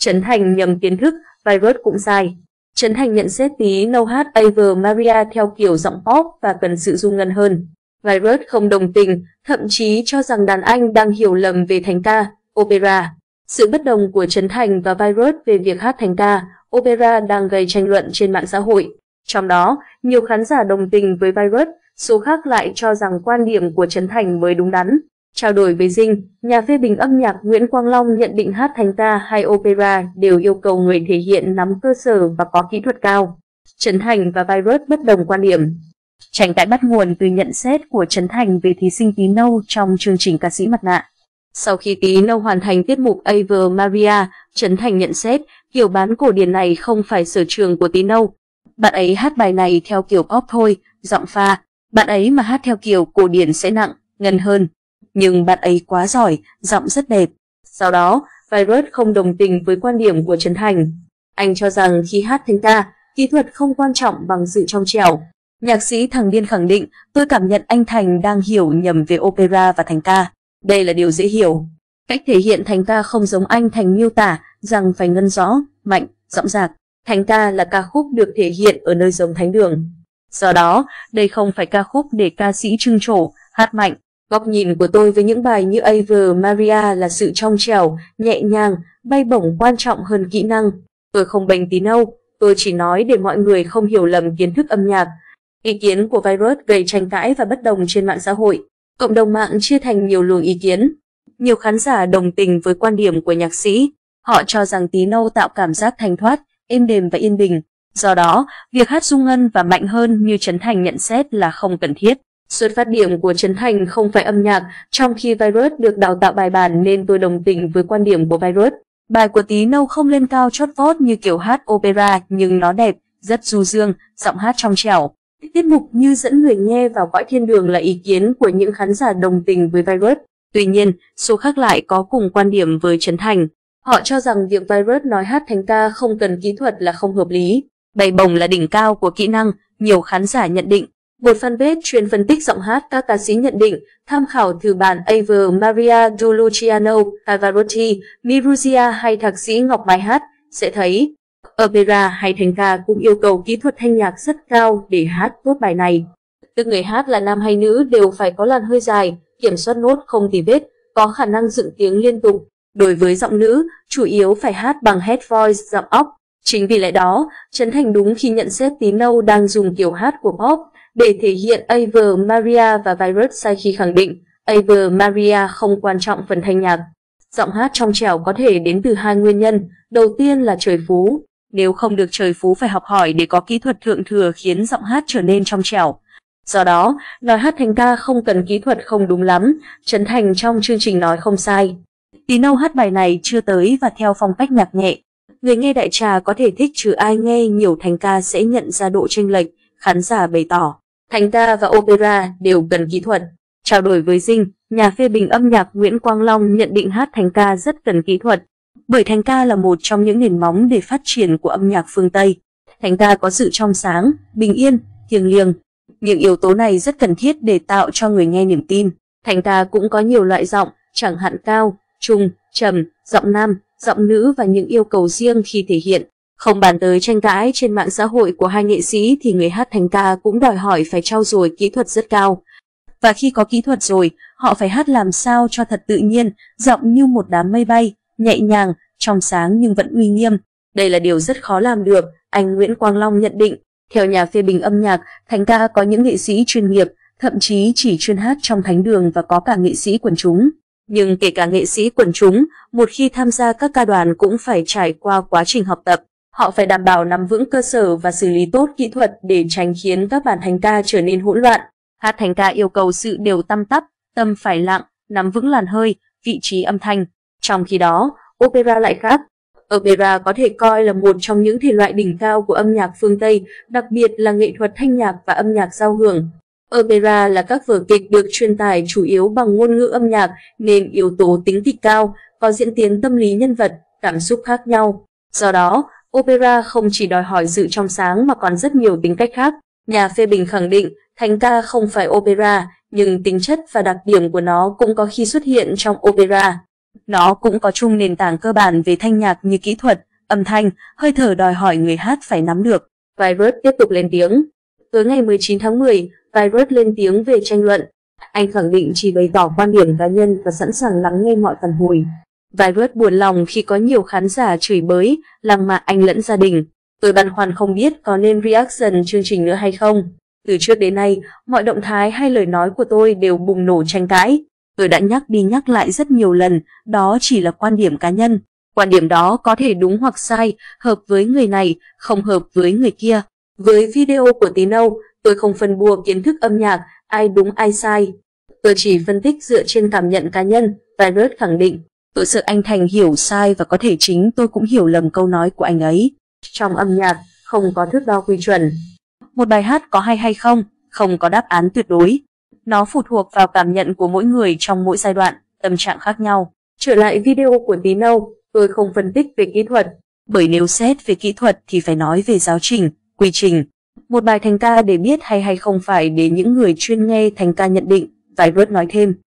Trấn Thành nhầm kiến thức, virus cũng sai. Trấn Thành nhận xét Tí nâu hát Ave Maria theo kiểu giọng pop và cần sự dung ngân hơn. Virus không đồng tình, thậm chí cho rằng đàn anh đang hiểu lầm về thánh ca, opera. Sự bất đồng của Trấn Thành và Virus về việc hát thánh ca, opera đang gây tranh luận trên mạng xã hội. Trong đó, nhiều khán giả đồng tình với Virus, số khác lại cho rằng quan điểm của Trấn Thành mới đúng đắn. Trao đổi với Dinh, nhà phê bình âm nhạc Nguyễn Quang Long nhận định hát thánh ca hay opera đều yêu cầu người thể hiện nắm cơ sở và có kỹ thuật cao. Trấn Thành và Virus bất đồng quan điểm. Tranh cãi bắt nguồn từ nhận xét của Trấn Thành về thí sinh Tí nâu trong chương trình Ca sĩ Mặt nạ. Sau khi Tí nâu hoàn thành tiết mục Ave Maria, Trấn Thành nhận xét kiểu bán cổ điển này không phải sở trường của Tí nâu. Bạn ấy hát bài này theo kiểu pop thôi, giọng pha. Bạn ấy mà hát theo kiểu cổ điển sẽ nặng, ngân hơn. Nhưng bạn ấy quá giỏi, giọng rất đẹp. Sau đó, Virus không đồng tình với quan điểm của Trấn Thành. Anh cho rằng khi hát thánh ca, kỹ thuật không quan trọng bằng sự trong trẻo. Nhạc sĩ Thằng Điên khẳng định, tôi cảm nhận anh Thành đang hiểu nhầm về opera và thánh ca. Đây là điều dễ hiểu. Cách thể hiện thánh ca không giống anh Thành miêu tả rằng phải ngân rõ, mạnh, dõng dạc. Thánh ca là ca khúc được thể hiện ở nơi giống thánh đường. Do đó, đây không phải ca khúc để ca sĩ trưng trổ, hát mạnh. Góc nhìn của tôi với những bài như Ave Maria là sự trong trẻo, nhẹ nhàng, bay bổng quan trọng hơn kỹ năng. Tôi không bênh Tí nâu, tôi chỉ nói để mọi người không hiểu lầm kiến thức âm nhạc. Ý kiến của Virus gây tranh cãi và bất đồng trên mạng xã hội. Cộng đồng mạng chia thành nhiều luồng ý kiến. Nhiều khán giả đồng tình với quan điểm của nhạc sĩ. Họ cho rằng Tí nâu tạo cảm giác thanh thoát, êm đềm và yên bình. Do đó, việc hát rung ngân và mạnh hơn như Trấn Thành nhận xét là không cần thiết. Xuất phát điểm của Trấn Thành không phải âm nhạc, trong khi Virus được đào tạo bài bản nên tôi đồng tình với quan điểm của Virus. Bài của Tí nâu không lên cao chót vót như kiểu hát opera nhưng nó đẹp, rất du dương, giọng hát trong trẻo. Tiết mục như dẫn người nghe vào cõi thiên đường là ý kiến của những khán giả đồng tình với Virus. Tuy nhiên, số khác lại có cùng quan điểm với Trấn Thành. Họ cho rằng việc Virus nói hát thánh ca không cần kỹ thuật là không hợp lý. Bay bổng là đỉnh cao của kỹ năng, nhiều khán giả nhận định. Một fanpage chuyên phân tích giọng hát các ca sĩ nhận định, tham khảo từ bản Ave Maria do Luciano Pavarotti, Maruzia hay thạc sĩ Ngọc Mai hát, sẽ thấy opera hay thánh ca cũng yêu cầu kỹ thuật thanh nhạc rất cao để hát tốt bài này. Tức người hát là nam hay nữ đều phải có làn hơi dài, kiểm soát nốt không tì vết, có khả năng dựng tiếng liên tục. Đối với giọng nữ, chủ yếu phải hát bằng head voice giọng óc. Chính vì lẽ đó, Trấn Thành đúng khi nhận xét Tí nâu đang dùng kiểu hát của pop để thể hiện Ave Maria và Virus sai khi khẳng định Ave Maria không quan trọng phần thanh nhạc. Giọng hát trong trẻo có thể đến từ hai nguyên nhân, đầu tiên là trời phú. Nếu không được trời phú phải học hỏi để có kỹ thuật thượng thừa khiến giọng hát trở nên trong trẻo. Do đó, nói hát thánh ca không cần kỹ thuật không đúng lắm, Trấn Thành trong chương trình nói không sai. Tí nâu hát bài này chưa tới và theo phong cách nhạc nhẹ. Người nghe đại trà có thể thích chứ ai nghe nhiều thánh ca sẽ nhận ra độ chênh lệch, khán giả bày tỏ. Thánh ca và opera đều cần kỹ thuật. Trao đổi với Dinh, nhà phê bình âm nhạc Nguyễn Quang Long nhận định hát thánh ca rất cần kỹ thuật. Bởi thánh ca là một trong những nền móng để phát triển của âm nhạc phương Tây. Thánh ca có sự trong sáng, bình yên, thiêng liêng. Những yếu tố này rất cần thiết để tạo cho người nghe niềm tin. Thánh ca cũng có nhiều loại giọng, chẳng hạn cao, trung, trầm, giọng nam, giọng nữ và những yêu cầu riêng khi thể hiện. Không bàn tới tranh cãi trên mạng xã hội của hai nghệ sĩ thì người hát thánh ca cũng đòi hỏi phải trau dồi kỹ thuật rất cao. Và khi có kỹ thuật rồi, họ phải hát làm sao cho thật tự nhiên, giọng như một đám mây bay, nhẹ nhàng, trong sáng nhưng vẫn uy nghiêm. Đây là điều rất khó làm được, anh Nguyễn Quang Long nhận định. Theo nhà phê bình âm nhạc, thánh ca có những nghệ sĩ chuyên nghiệp, thậm chí chỉ chuyên hát trong thánh đường và có cả nghệ sĩ quần chúng. Nhưng kể cả nghệ sĩ quần chúng, một khi tham gia các ca đoàn cũng phải trải qua quá trình học tập. Họ phải đảm bảo nắm vững cơ sở và xử lý tốt kỹ thuật để tránh khiến các bản thánh ca trở nên hỗn loạn. Hát thánh ca yêu cầu sự đều tăm tắp, tâm phải lặng, nắm vững làn hơi, vị trí âm thanh. Trong khi đó, opera lại khác. Opera có thể coi là một trong những thể loại đỉnh cao của âm nhạc phương Tây, đặc biệt là nghệ thuật thanh nhạc và âm nhạc giao hưởng. Opera là các vở kịch được truyền tải chủ yếu bằng ngôn ngữ âm nhạc nên yếu tố tính kịch cao, có diễn tiến tâm lý nhân vật, cảm xúc khác nhau. Do đó, opera không chỉ đòi hỏi sự trong sáng mà còn rất nhiều tính cách khác. Nhà phê bình khẳng định, thánh ca không phải opera, nhưng tính chất và đặc điểm của nó cũng có khi xuất hiện trong opera. Nó cũng có chung nền tảng cơ bản về thanh nhạc như kỹ thuật, âm thanh, hơi thở đòi hỏi người hát phải nắm được. Virus tiếp tục lên tiếng. Tối ngày 19 tháng 10, Virus lên tiếng về tranh luận. Anh khẳng định chỉ bày tỏ quan điểm cá nhân và sẵn sàng lắng nghe mọi phản hồi. Virus buồn lòng khi có nhiều khán giả chửi bới, lăng mạ anh lẫn gia đình. Tôi băn khoăn không biết có nên reaction chương trình nữa hay không. Từ trước đến nay, mọi động thái hay lời nói của tôi đều bùng nổ tranh cãi. Tôi đã nhắc đi nhắc lại rất nhiều lần, đó chỉ là quan điểm cá nhân. Quan điểm đó có thể đúng hoặc sai, hợp với người này, không hợp với người kia. Với video của Tí Nâu, tôi không phân bua kiến thức âm nhạc, ai đúng ai sai. Tôi chỉ phân tích dựa trên cảm nhận cá nhân, Virus khẳng định. Tôi sợ anh Thành hiểu sai và có thể chính tôi cũng hiểu lầm câu nói của anh ấy. Trong âm nhạc, không có thước đo quy chuẩn. Một bài hát có hay không, không có đáp án tuyệt đối. Nó phụ thuộc vào cảm nhận của mỗi người trong mỗi giai đoạn, tâm trạng khác nhau. Trở lại video của Tí Nâu, tôi không phân tích về kỹ thuật. Bởi nếu xét về kỹ thuật thì phải nói về giáo trình, quy trình. Một bài thành ca để biết hay không phải để những người chuyên nghe thành ca nhận định, Virus nói thêm.